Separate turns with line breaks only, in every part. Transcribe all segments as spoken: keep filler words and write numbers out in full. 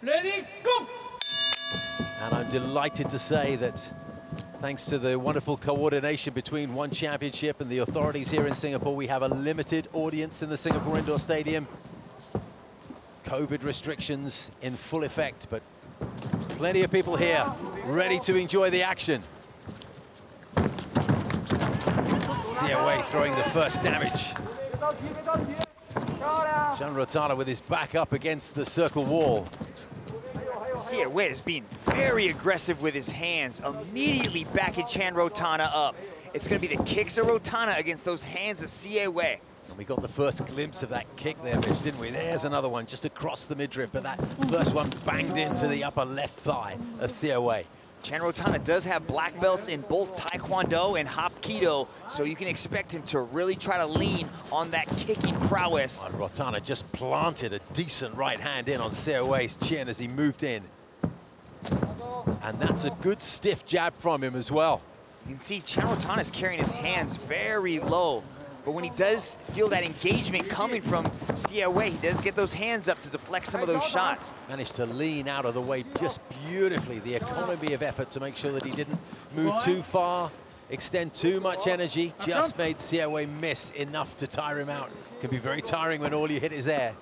Ready, go!
And I'm delighted to say that thanks to the wonderful coordination between One Championship and the authorities here in Singapore, we have a limited audience in the Singapore Indoor Stadium. COVID restrictions in full effect, but plenty of people here ready to enjoy the action. Xie Wei throwing the first damage. Chan Rothana with his back up against the circle wall.
Xie Wei is being very aggressive with his hands, immediately backing Chan Rothana up. It's going to be the kicks of Rothana against those hands of Xie Wei.
And we got the first glimpse of that kick there, Mitch, didn't we? There's another one just across the midriff, but that first one banged into the upper left thigh of Xie Wei.
Chan Rothana does have black belts in both Taekwondo and Hapkido, so you can expect him to really try to lean on that kicking prowess.
And Rothana just planted a decent right hand in on Xie Wei's chin as he moved in. And that's a good stiff jab from him as well.
You can see Chan Rothana is carrying his hands very low, but when he does feel that engagement coming from Xie Wei, he does get those hands up to deflect some of those shots.
Managed to lean out of the way just beautifully. The economy of effort to make sure that he didn't move too far, extend too much energy, just made Xie Wei miss enough to tire him out. Can be very tiring when all you hit is air.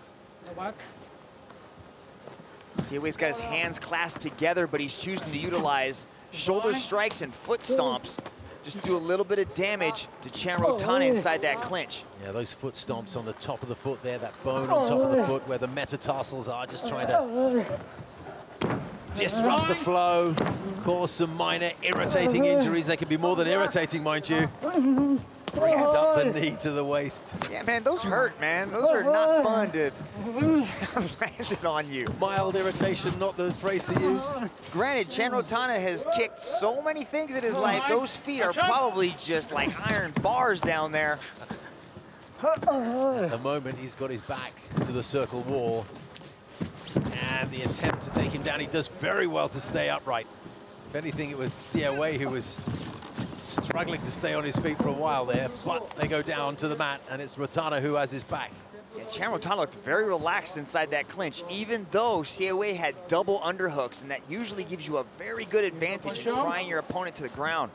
Xie Wei's got his hands clasped together, but he's choosing to utilize shoulder strikes and foot stomps just to do a little bit of damage to Chan Rothana inside that clinch.
Yeah, those foot stomps on the top of the foot there, that bone on top of the foot where the metatarsals are, just trying to disrupt the flow, cause some minor irritating injuries. They can be more than irritating, mind you. Brings up the knee to the waist.
Yeah, man, those hurt, man. Those are not fun to land it on you.
Mild irritation, not the phrase to use.
Granted, Chan Rothana has kicked so many things in his life, those feet are probably just like iron bars down there.
At the moment, he's got his back to the circle wall. And the attempt to take him down, he does very well to stay upright. If anything, it was Xie Wei who was struggling to stay on his feet for a while there, but they go down to the mat, and it's Rothana who has his back.
Yeah, Chan Rothana looked very relaxed inside that clinch, even though Xie Wei had double underhooks, and that usually gives you a very good advantage in prying your opponent to the ground.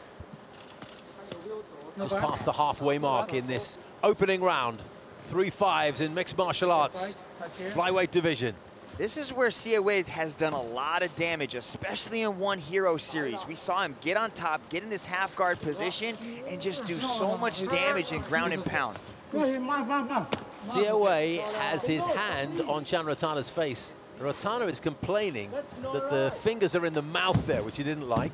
Just past the halfway mark in this opening round. Three fives in mixed martial arts, flyweight division.
This is where Xie Wei has done a lot of damage, especially in One Hero series. We saw him get on top, get in this half guard position, and just do so much damage in ground and pound.
Xie Wei has his hand on Chan Rothana's face. Rothana is complaining that the fingers are in the mouth there, which he didn't like.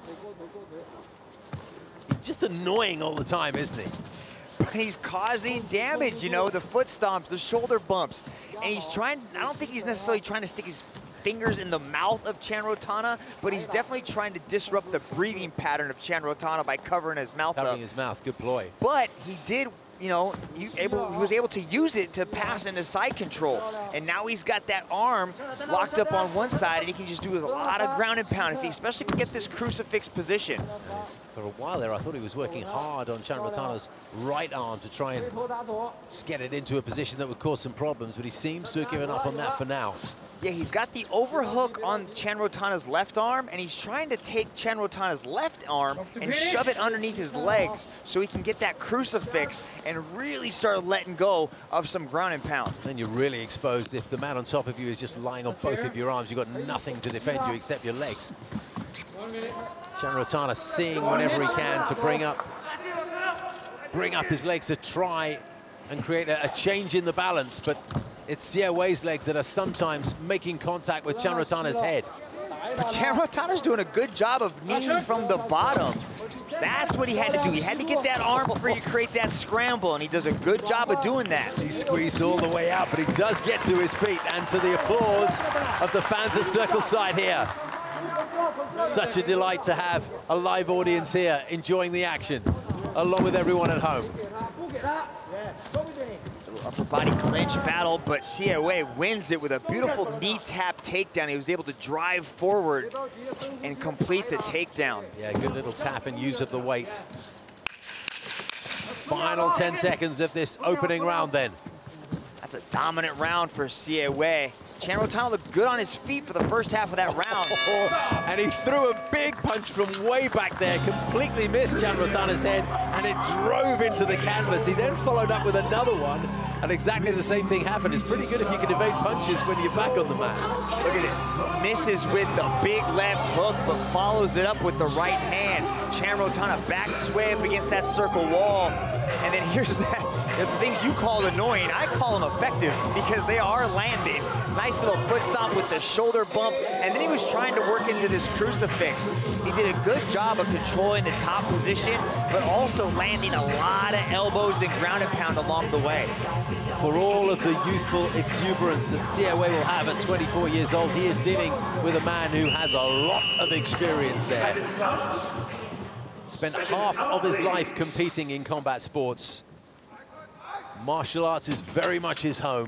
He's just annoying all the time, isn't he?
He's causing damage, you know, the foot stomps, the shoulder bumps. And he's trying, I don't think he's necessarily trying to stick his fingers in the mouth of Chan Rothana, but he's definitely trying to disrupt the breathing pattern of Chan Rothana by covering his mouth up.
Covering his mouth, good ploy.
But he did, you know, he, able, he was able to use it to pass into side control. And now he's got that arm locked up on one side, and he can just do a lot of ground and pound, if he, especially if he can get this crucifix position.
For a while there, I thought he was working hard on Chan Rothana's right arm to try and just get it into a position that would cause some problems, but he seems to have given up on that for now.
Yeah, he's got the overhook on Chan Rothana's left arm, and he's trying to take Chan Rothana's left arm and shove it underneath his legs so he can get that crucifix and really start letting go of some ground and pound.
Then you're really exposed. If the man on top of you is just lying on both of your arms, you've got nothing to defend you except your legs. Chan Rothana seeing whenever he can to bring up, bring up his legs to try and create a, a change in the balance, but it's Xie Wei's legs that are sometimes making contact with Chan Rothana's head.
But Chan Rothana's doing a good job of kneeing from the bottom. That's what he had to do. He had to get that arm free to create that scramble, and he does a good job of doing that.
He squeezed all the way out, but he does get to his feet, and to the applause of the fans at Circle Side here. Such a delight to have a live audience here enjoying the action, along with everyone at home.
Upper body clinch battle, but Xie Wei wins it with a beautiful knee tap takedown. He was able to drive forward and complete the takedown.
Yeah, good little tap and use of the weight. Final ten seconds of this opening round then.
That's a dominant round for Xie Wei. Chan Rothana looked good on his feet for the first half of that round.
And he threw a big punch from way back there, completely missed Chan Rothana's head, and it drove into the canvas. He then followed up with another one, and exactly the same thing happened. It's pretty good if you can evade punches when you're back on the mat.
Look at this. Misses with the big left hook, but follows it up with the right hand. Chan Rothana backs way up against that circle wall. And then here's that. The things you call annoying, I call them effective because they are landing. Nice little foot stomp with the shoulder bump, and then he was trying to work into this crucifix. He did a good job of controlling the top position, but also landing a lot of elbows and ground and pound along the way.
For all of the youthful exuberance that Xie Wei will have at twenty-four years old, he is dealing with a man who has a lot of experience there. Spent half of his life competing in combat sports. Martial arts is very much his home.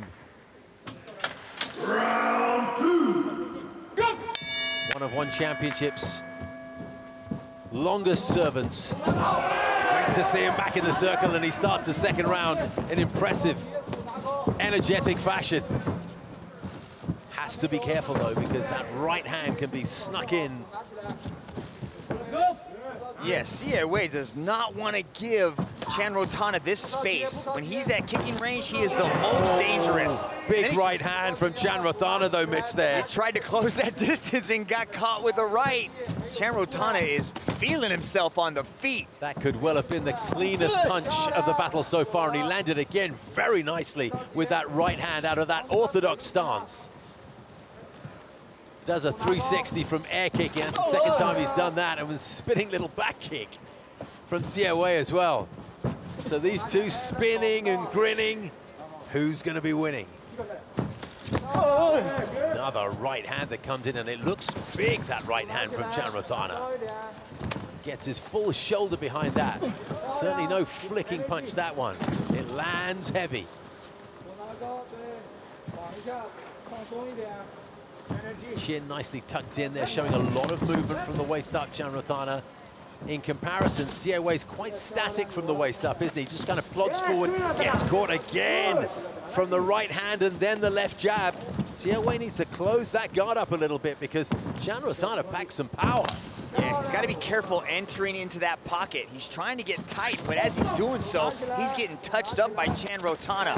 Round two, go!
One of one championships, longest servants. Great to see him back in the circle, and he starts the second round in impressive, energetic fashion. Has to be careful though, because that right hand can be snuck in.
Yes, Xie Wei does not want to give Chan Rothana this space. When he's at kicking range, he is the most dangerous.
Big right hand from Chan Rothana though, Mitch, there.
He tried to close that distance and got caught with the right. Chan Rothana is feeling himself on the feet.
That could well have been the cleanest punch of the battle so far, and he landed again very nicely with that right hand out of that orthodox stance. Does a three sixty from air kick, and the second time he's done that, and with a spinning little back kick from Xie Wei as well. So these two spinning and grinning. Who's going to be winning? Another right hand that comes in, and it looks big, that right hand from Chan Rothana. Gets his full shoulder behind that. Certainly no flicking punch, that one. It lands heavy. Chin nicely tucked in there, showing a lot of movement from the waist up, Chan Rothana. In comparison, Xie Wei's quite static from the waist up, isn't he? Just kind of plods forward, gets caught again from the right hand and then the left jab. Xie Wei needs to close that guard up a little bit because Chan Rothana packs some power.
Yeah, he's got to be careful entering into that pocket. He's trying to get tight, but as he's doing so, he's getting touched up by Chan Rothana.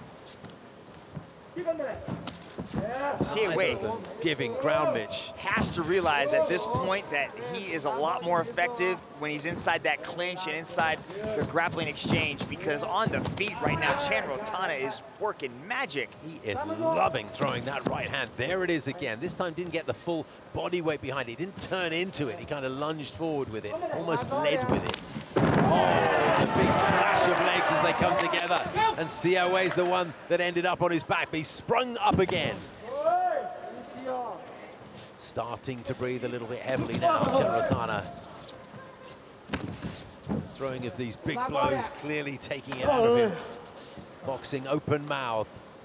Xie Wei
giving ground, Mitch.
Has to realize at this point that he is a lot more effective when he's inside that clinch and inside the grappling exchange, because on the feet right now, Chan Rothana is working magic.
He is loving throwing that right hand. There it is again. This time didn't get the full body weight behind it. He didn't turn into it. He kind of lunged forward with it, almost led with it. Oh, the big flash of legs as they come together. And Xie Wei's the one that ended up on his back. But he sprung up again. Starting to breathe a little bit heavily now, Chan Rothana. Throwing of these big blows, clearly taking it out of him. Boxing open mouth.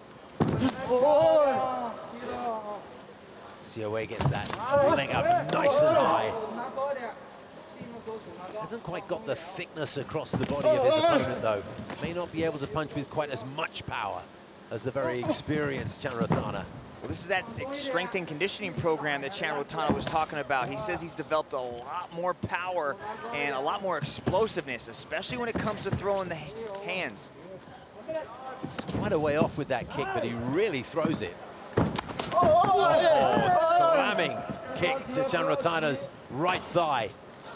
Xie Wei gets that leg up nice and high. Hasn't quite got the thickness across the body of his opponent, though. May not be able to punch with quite as much power as the very experienced Chan Rothana.
Well, this is that strength and conditioning program that Chan Rothana was talking about. He says he's developed a lot more power and a lot more explosiveness, especially when it comes to throwing the hands.
Quite a way off with that kick, but he really throws it. Oh, slamming kick to Chan Rothana's right thigh.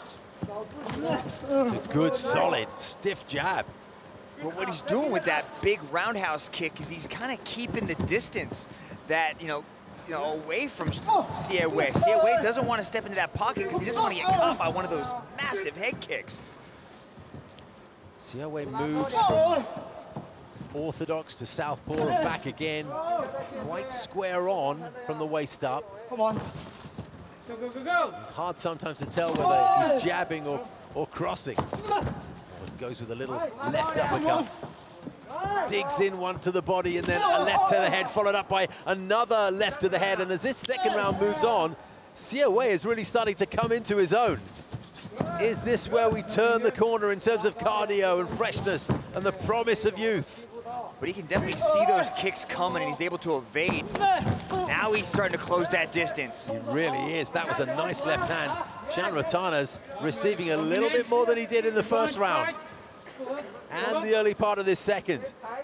A good, solid, stiff jab.
But what he's doing with that big roundhouse kick is he's kind of keeping the distance that, you know, you know, away from Xie Wei. Xie Wei doesn't want to step into that pocket because he doesn't want to get caught by one of those massive head kicks.
Xie Wei moves from orthodox to southpaw and back again. Quite square on from the waist up.
Come on.
Go, go, go, go. It's hard sometimes to tell whether he's jabbing or, or crossing. Oh, he goes with a little left uppercut. Digs in one to the body and then a left to the head, followed up by another left to the head. And as this second round moves on, Xie Wei is really starting to come into his own. Is this where we turn the corner in terms of cardio and freshness and the promise of youth?
but he can definitely see those kicks coming and he's able to evade. Now he's starting to close that distance.
He really is. That was a nice left hand. Chan Rothana's receiving a little bit more than he did in the first round and the early part of this second.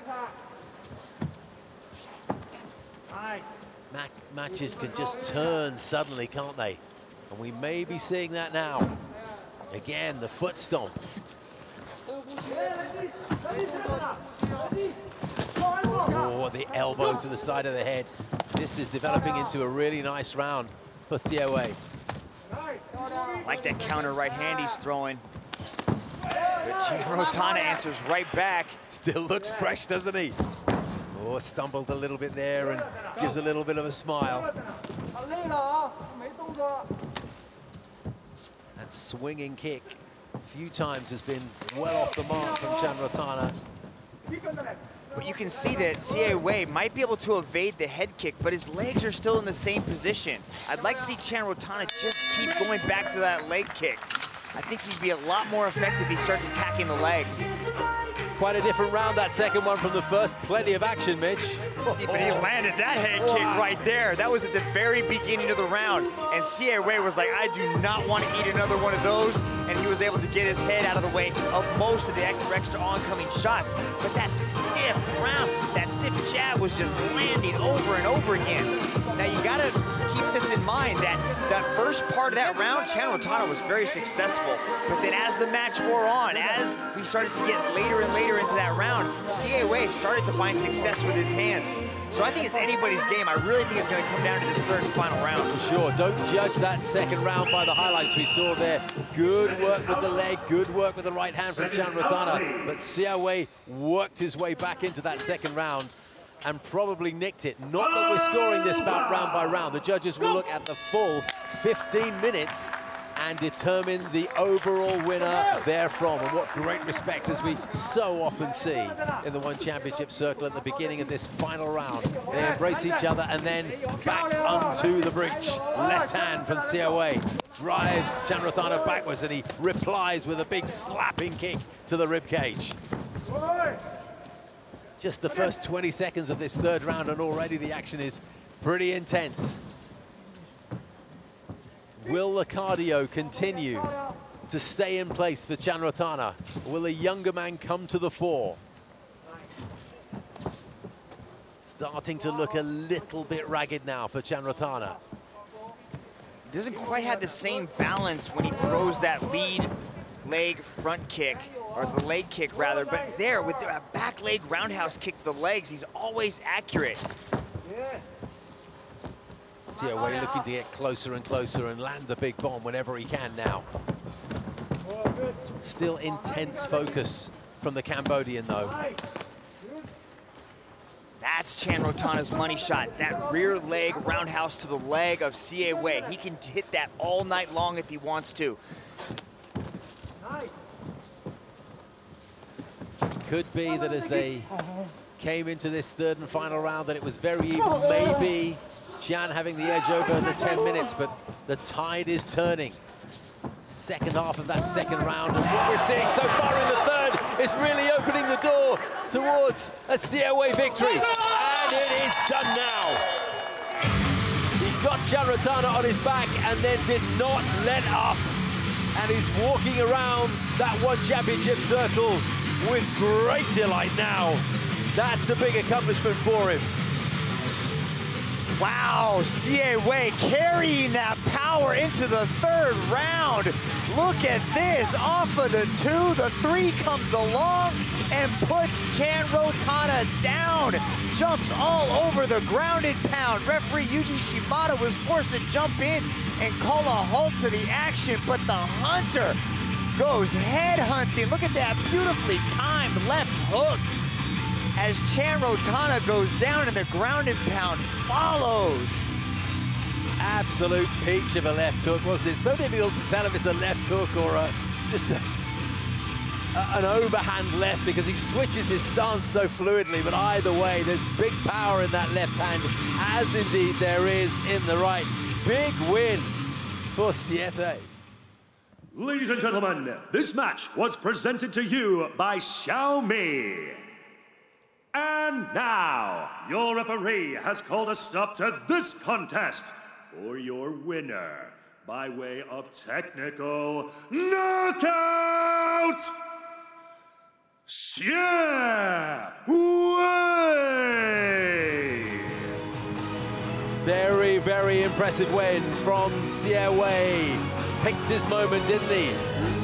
Mac matches can just turn suddenly, can't they? And we may be seeing that now. Again, the foot stomp. Oh, the elbow to the side of the head. This is developing into a really nice round for Xie Wei.
Like that counter right hand he's throwing. But Chan Rothana answers right back.
Still looks fresh, doesn't he? Oh, stumbled a little bit there and gives a little bit of a smile. And swinging kick a few times has been well off the mark from Chan Rothana.
But you can see that Xie Wei might be able to evade the head kick, but his legs are still in the same position. I'd like to see Chan Rothana just keep going back to that leg kick. I think he'd be a lot more effective if he starts attacking the legs.
Quite a different round, that second one from the first. Plenty of action, Mitch.
See, but he landed that head kick right there. That was at the very beginning of the round. And Xie Wei was like, I do not want to eat another one of those. And he was able to get his head out of the way of most of the extra oncoming shots. But that stiff round, that stiff jab was just landing over and over again. Now you gotta keep this in mind that that first part of that round, Chan Rothana was very successful. But then as the match wore on, as we started to get later and later into that round, Xie Wei started to find success with his hands. So I think it's anybody's game. I really think it's gonna come down to this third and final round.
For sure, don't judge that second round by the highlights we saw there. Good work with the leg, good work with the right hand from Chan Rothana. But Xie Wei worked his way back into that second round and probably nicked it. Not that we're scoring this bout round by round. The judges will look at the full fifteen minutes and determine the overall winner therefrom. And what great respect, as we so often see in the One Championship circle at the beginning of this final round. They embrace each other and then back onto the breach. Left hand from Xie Wei drives Chan Rothana backwards, and he replies with a big slapping kick to the ribcage. Just the first twenty seconds of this third round, and already the action is pretty intense. Will the cardio continue to stay in place for Chan Rothana? Will the younger man come to the fore? Starting to look a little bit ragged now for Chan Rothana.
Doesn't quite have the same balance when he throws that lead leg front kick, or the leg kick rather, but there with a back leg roundhouse kick to the legs, he's always accurate.
Xie Wei looking to get closer and closer and land the big bomb whenever he can now. Still intense focus from the Cambodian though.
That's Chan Rothana's money shot. That rear leg roundhouse to the leg of Xie Wei. He can hit that all night long if he wants to.
Could be that as they came into this third and final round that it was very even. Maybe Chan having the edge over the ten minutes, but the tide is turning. Second half of that second round, and what we're seeing so far in the third is really opening the door towards a Xie Wei victory. And it is done now. He got Chan Rothana on his back and then did not let up. And he's walking around that One Championship circle with great delight now. That's a big accomplishment for him.
Wow, Xie Wei carrying that power into the third round. Look at this, off of the two, the three comes along and puts Chan Rothana down. Jumps all over the grounded pound. Referee Yuji Shimada was forced to jump in and call a halt to the action, but the Hunter goes head hunting. Look at that beautifully timed left hook as Chan Rothana goes down and the grounded pound follows.
Absolute peach of a left hook, wasn't it? So difficult to tell if it's a left hook or a, just a, a, an overhand left, because he switches his stance so fluidly. But either way, there's big power in that left hand, as indeed there is in the right. Big win for Xie.
Ladies and gentlemen, this match was presented to you by Xiaomi. And now, your referee has called a stop to this contest for your winner by way of technical knockout, Xie Wei.
Very, very impressive win from Xie Wei. Picked his moment, didn't he?